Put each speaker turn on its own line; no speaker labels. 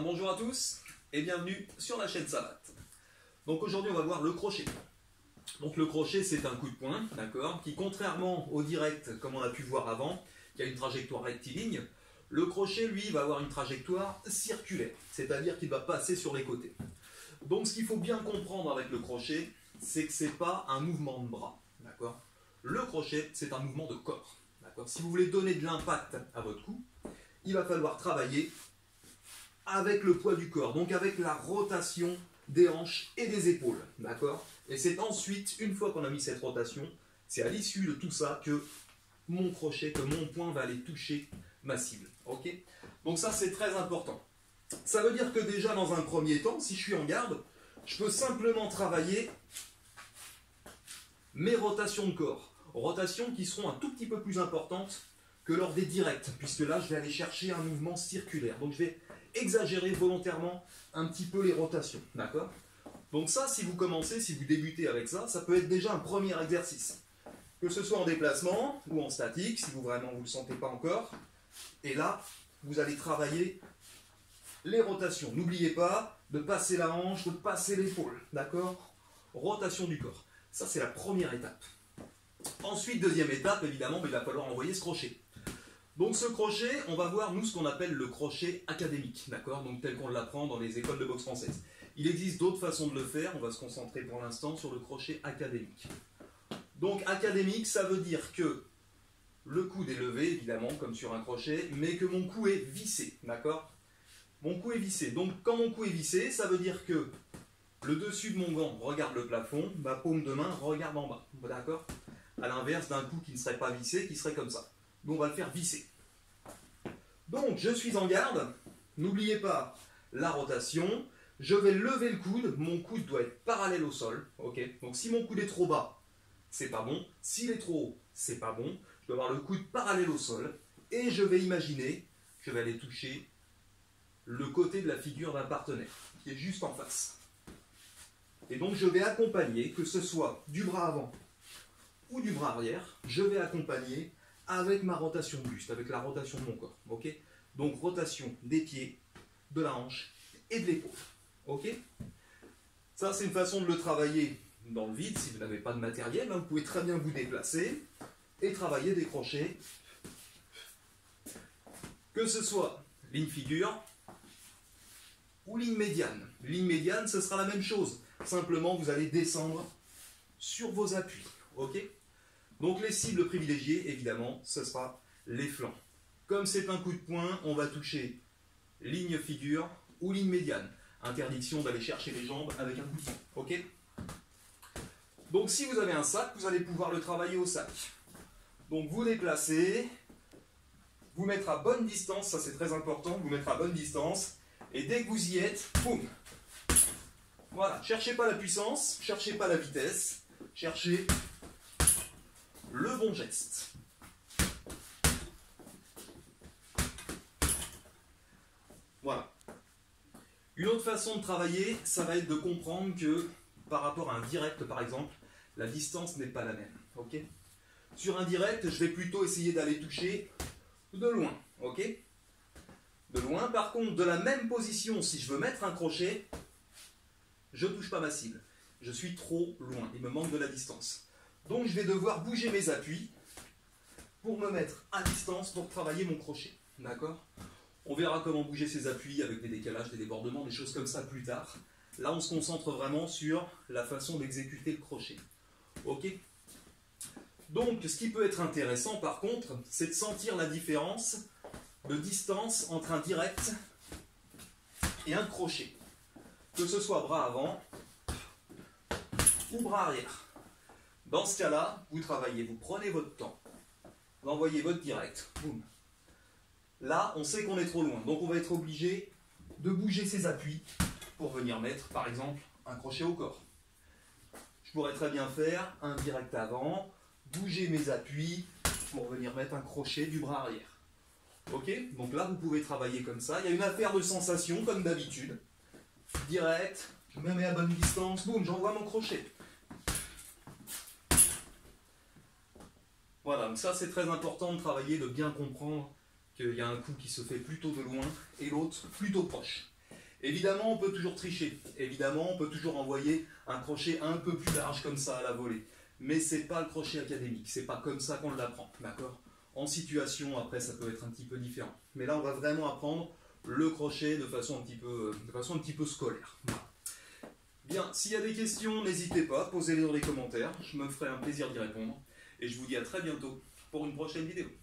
bien bonjour à tous et bienvenue sur la chaîne Savate. Donc aujourd'hui on va voir le crochet. Donc le crochet c'est un coup de poing, d'accord, qui contrairement au direct comme on a pu voir avant, qui a une trajectoire rectiligne, le crochet lui va avoir une trajectoire circulaire, c'est-à-dire qu'il va passer sur les côtés. Donc ce qu'il faut bien comprendre avec le crochet, c'est que c'est pas un mouvement de bras, d'accord. Le crochet c'est un mouvement de corps, d'accord. Si vous voulez donner de l'impact à votre coup, il va falloir travailler avec le poids du corps, donc avec la rotation des hanches et des épaules, d'accord. Et c'est ensuite, une fois qu'on a mis cette rotation, c'est à l'issue de tout ça que mon crochet, que mon poing va aller toucher ma cible, ok. Donc ça c'est très important. Ça veut dire que déjà dans un premier temps, si je suis en garde, je peux simplement travailler mes rotations de corps, rotations qui seront un tout petit peu plus importantes que lors des directs, puisque là je vais aller chercher un mouvement circulaire, donc je vais exagérer volontairement un petit peu les rotations, d'accord. Donc ça, si vous commencez, si vous débutez avec ça, ça peut être déjà un premier exercice, que ce soit en déplacement ou en statique, si vous vraiment vous ne le sentez pas encore, et là vous allez travailler les rotations. N'oubliez pas de passer la hanche, de passer l'épaule, d'accord. Rotation du corps, ça c'est la première étape. Ensuite, deuxième étape, évidemment, il va falloir envoyer ce crochet. Donc ce crochet, on va voir nous ce qu'on appelle le crochet académique, d'accord, donc tel qu'on l'apprend dans les écoles de boxe française. Il existe d'autres façons de le faire, on va se concentrer pour l'instant sur le crochet académique. Donc académique, ça veut dire que le coude est levé, évidemment, comme sur un crochet, mais que mon cou est vissé, d'accord. Mon cou est vissé, donc quand mon cou est vissé, ça veut dire que le dessus de mon gant regarde le plafond, ma paume de main regarde en bas, d'accord. À l'inverse d'un cou qui ne serait pas vissé, qui serait comme ça. Donc on va le faire visser. Donc je suis en garde, n'oubliez pas la rotation, je vais lever le coude, mon coude doit être parallèle au sol, ok. Donc si mon coude est trop bas, c'est pas bon, s'il est trop haut, c'est pas bon, je dois avoir le coude parallèle au sol, et je vais imaginer que je vais aller toucher le côté de la figure d'un partenaire, qui est juste en face. Et donc je vais accompagner, que ce soit du bras avant ou du bras arrière, je vais accompagner avec ma rotation de buste, avec la rotation de mon corps, ok. Donc rotation des pieds, de la hanche et de l'épaule, ok. Ça c'est une façon de le travailler dans le vide, si vous n'avez pas de matériel, hein, vous pouvez très bien vous déplacer et travailler des crochets, que ce soit ligne figure ou ligne médiane. Ligne médiane, ce sera la même chose, simplement vous allez descendre sur vos appuis, ok. Donc les cibles privilégiées, évidemment, ce sera les flancs. Comme c'est un coup de poing, on va toucher ligne figure ou ligne médiane. Interdiction d'aller chercher les jambes avec un coup de poing, ok. Donc si vous avez un sac, vous allez pouvoir le travailler au sac. Donc vous déplacez, vous mettre à bonne distance, ça c'est très important, vous mettre à bonne distance, et dès que vous y êtes, boum. Voilà, cherchez pas la puissance, cherchez pas la vitesse, cherchez le bon geste. Voilà. Une autre façon de travailler, ça va être de comprendre que par rapport à un direct par exemple, la distance n'est pas la même. Ok. Sur un direct, je vais plutôt essayer d'aller toucher de loin. Ok. De loin, par contre, de la même position, si je veux mettre un crochet, je ne touche pas ma cible. Je suis trop loin, il me manque de la distance. Donc je vais devoir bouger mes appuis pour me mettre à distance pour travailler mon crochet. D'accord? On verra comment bouger ces appuis avec des décalages, des débordements, des choses comme ça plus tard. Là, on se concentre vraiment sur la façon d'exécuter le crochet. Ok? Donc, ce qui peut être intéressant, par contre, c'est de sentir la différence de distance entre un direct et un crochet. Que ce soit bras avant ou bras arrière. Dans ce cas-là, vous travaillez, vous prenez votre temps, vous envoyez votre direct, boum. Là, on sait qu'on est trop loin, donc on va être obligé de bouger ses appuis pour venir mettre, par exemple, un crochet au corps. Je pourrais très bien faire un direct avant, bouger mes appuis pour venir mettre un crochet du bras arrière. Ok? Donc là, vous pouvez travailler comme ça. Il y a une affaire de sensation, comme d'habitude. Direct, je me mets à bonne distance, boum, j'envoie mon crochet. Voilà, donc ça c'est très important de travailler, de bien comprendre qu'il y a un coup qui se fait plutôt de loin et l'autre plutôt proche. Évidemment, on peut toujours tricher. Évidemment, on peut toujours envoyer un crochet un peu plus large comme ça à la volée. Mais c'est pas le crochet académique. C'est pas comme ça qu'on l'apprend, d'accord? En situation, après, ça peut être un petit peu différent. Mais là, on va vraiment apprendre le crochet de façon un petit peu scolaire. Bien, s'il y a des questions, n'hésitez pas, posez-les dans les commentaires. Je me ferai un plaisir d'y répondre. Et je vous dis à très bientôt pour une prochaine vidéo.